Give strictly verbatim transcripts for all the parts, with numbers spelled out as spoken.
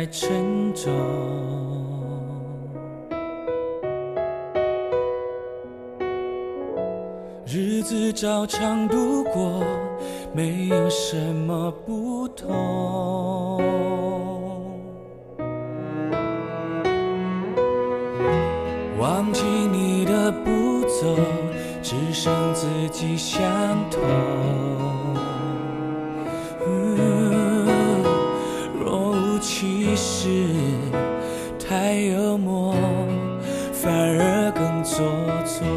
太沉重。日子照常度过，没有什么不同。忘记你的步骤，只剩自己相同。嗯、若无其事，太幽默，反而更做作。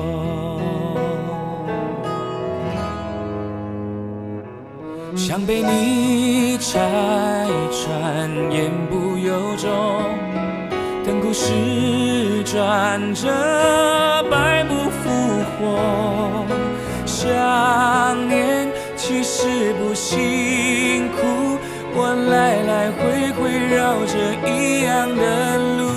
想被你拆穿，言不由衷。等故事转折，败不复活。想念其实不辛苦，我来来回回绕着一样的路。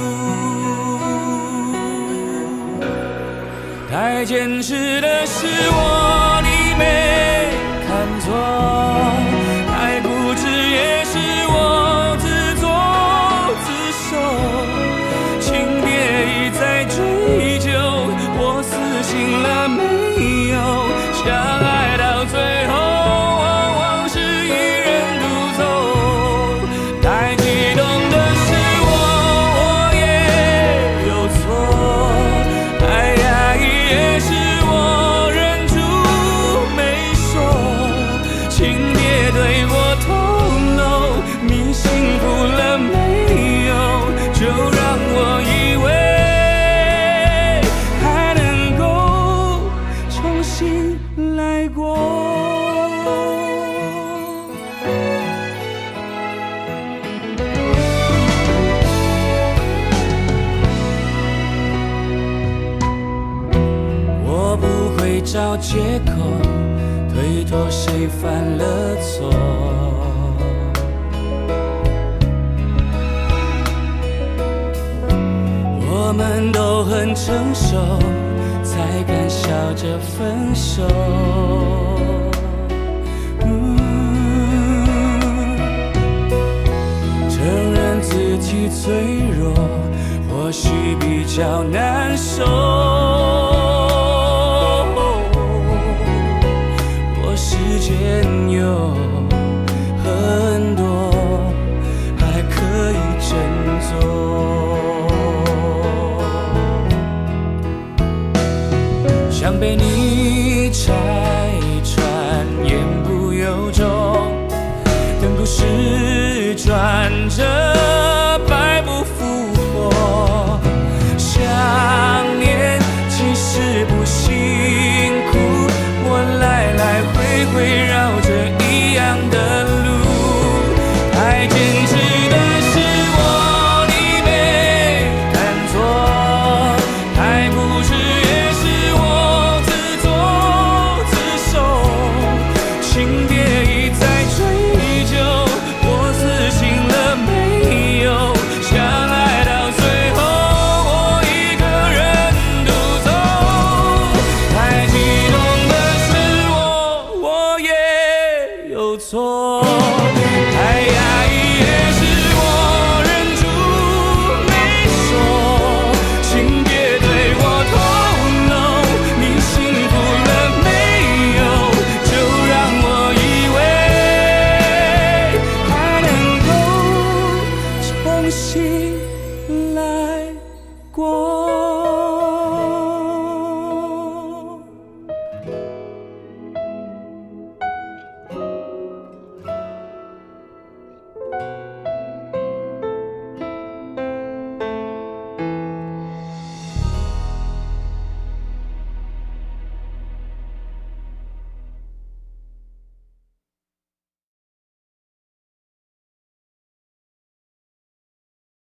太坚持的是我，你没看错。太固执也是我自作自受。情别一再追究，我死心了没有？相爱到最后，往往是一人独走。太激动的是我，我也有错。太压抑也是我忍住没说。情别对我透露，你幸福了没有？就让我以为还能够重新来过。我不会找借口推脱谁犯了错。我们都很成熟，才敢笑着分手。嗯、承认自己脆弱，或许比较难受。我时间有很多，还可以振作。想被你拆穿，言不由衷。等故事转折，败不复活。想念其实不辛苦，我来来回回绕着一样的路。太坚持的是我，你没看错。太固执也是我自作自受。情别一再追究，我死心了没有？相爱到最后，我一个人独走。太激动的是我，我也有错。太压抑也是我忍住没说。情别对我透露，你幸福了没有？就让我以为还能够重新来过。